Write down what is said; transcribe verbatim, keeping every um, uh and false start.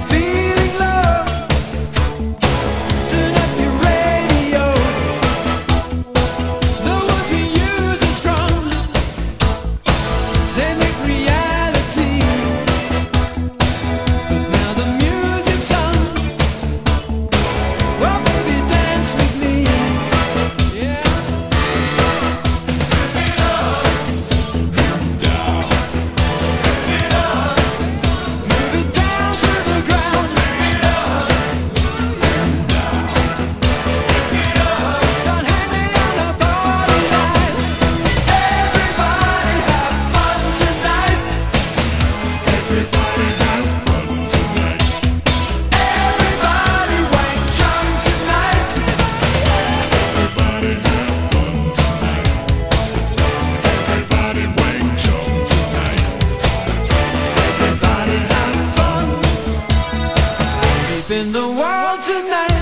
feeling low, turn up your radio. The words we use are strong, they make reality. But now the music's on. Well, baby, dance with me. Yeah. Move it down to the ground. Don't hang me on a party line. Everybody have fun tonight. Everybody have fun tonight. Everybody wang chum tonight. Everybody have fun tonight. Everybody wang chum tonight. Everybody have fun. Deep in the world tonight.